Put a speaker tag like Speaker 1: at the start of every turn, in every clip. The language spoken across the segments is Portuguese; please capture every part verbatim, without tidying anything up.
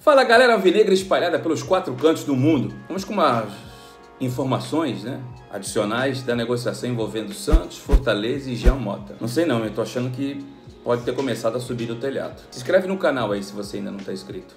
Speaker 1: Fala galera alvinegra espalhada pelos quatro cantos do mundo. Vamos com umas informações, né, adicionais da negociação envolvendo Santos, Fortaleza e Jean Mota. Não sei não, eu tô achando que pode ter começado a subir do telhado. Se inscreve no canal aí se você ainda não está inscrito.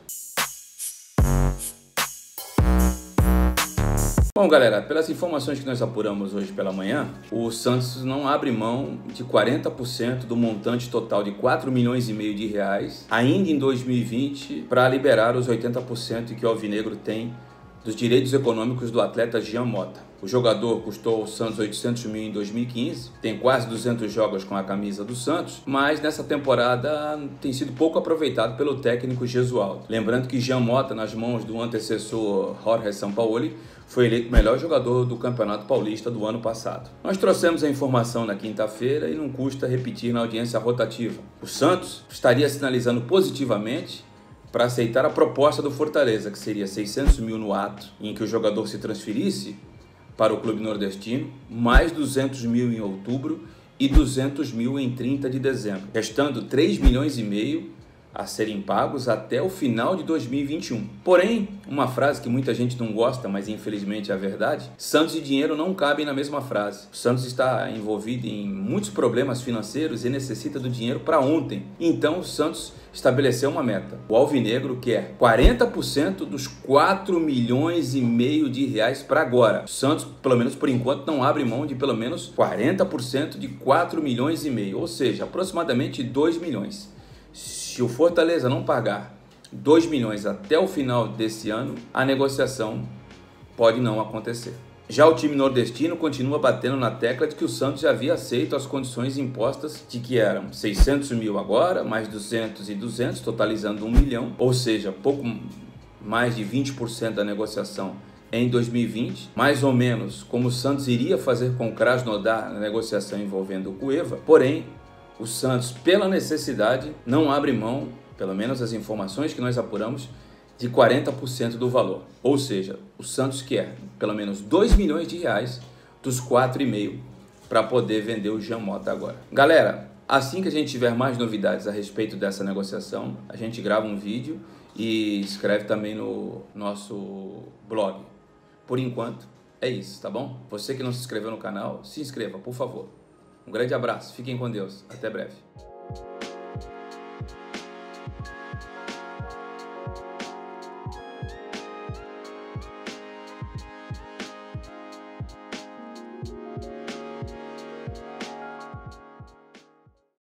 Speaker 1: Bom galera, pelas informações que nós apuramos hoje pela manhã, o Santos não abre mão de quarenta por cento do montante total de quatro milhões e meio de reais ainda em dois mil e vinte para liberar os oitenta por cento que o alvinegro tem dos direitos econômicos do atleta Jean Mota. O jogador custou ao Santos oitocentos mil em dois mil e quinze, tem quase duzentos jogos com a camisa do Santos, mas nessa temporada tem sido pouco aproveitado pelo técnico Gesualdo. Lembrando que Jean Mota, nas mãos do antecessor Jorge Sampaoli, foi eleito o melhor jogador do Campeonato Paulista do ano passado. Nós trouxemos a informação na quinta-feira e não custa repetir na audiência rotativa. O Santos estaria sinalizando positivamente para aceitar a proposta do Fortaleza, que seria seiscentos mil no ato, em que o jogador se transferisse para o clube nordestino, mais duzentos mil em outubro e duzentos mil em trinta de dezembro, restando três milhões e meio a serem pagos até o final de dois mil e vinte e um. Porém, uma frase que muita gente não gosta, mas infelizmente é a verdade: Santos e dinheiro não cabem na mesma frase. O Santos está envolvido em muitos problemas financeiros e necessita do dinheiro para ontem. Então o Santos estabeleceu uma meta. O alvinegro quer quarenta por cento dos quatro milhões e meio de reais para agora. O Santos, pelo menos por enquanto, não abre mão de pelo menos quarenta por cento de quatro milhões e meio, ou seja, aproximadamente dois milhões. Se o Fortaleza não pagar dois milhões até o final desse ano, a negociação pode não acontecer. Já o time nordestino continua batendo na tecla de que o Santos já havia aceito as condições impostas, de que eram seiscentos mil agora, mais duzentos e duzentos, totalizando um milhão, ou seja, pouco mais de vinte por cento da negociação em dois mil e vinte, mais ou menos como o Santos iria fazer com o Krasnodar na negociação envolvendo o Cueva. Porém, o Santos, pela necessidade, não abre mão, pelo menos as informações que nós apuramos, de quarenta por cento do valor. Ou seja, o Santos quer pelo menos dois milhões de reais dos quatro e meio para poder vender o Jean Mota agora. Galera, assim que a gente tiver mais novidades a respeito dessa negociação, a gente grava um vídeo e escreve também no nosso blog. Por enquanto, é isso, tá bom? Você que não se inscreveu no canal, se inscreva, por favor. Um grande abraço, fiquem com Deus, até breve.